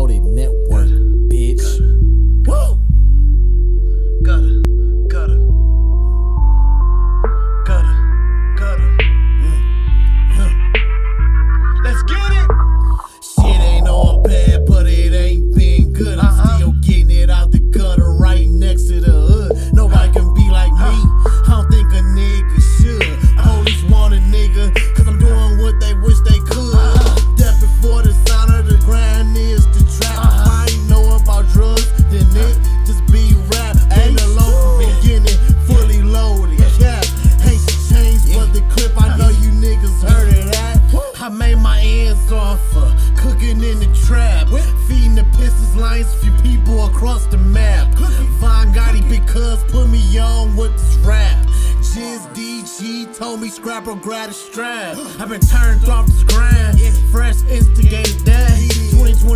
Loaded Network, bitch. Woo! Gutter. Let's get it! Shit ain't all bad, but it ain't been good. I'm still getting it out the gutter right next to the hood. Nobody can be like me, I don't think a nigga should. Police want a nigga, cause I'm doing what they wish they could. Death before the sound of the grind is the trap. If I ain't know about drugs, then it just be rap. Ain't alone from beginning, fully loaded. Yeah, ain't changed but the clip, I know you niggas heard of that. I made my ends off cooking in the trap, feeding the Pistons lines, few people across the map. Von Gotti because put me on with this rap. Jizz DG told me scrap or grab a strap. I've been turned off this grind, fresh instigated that. 2020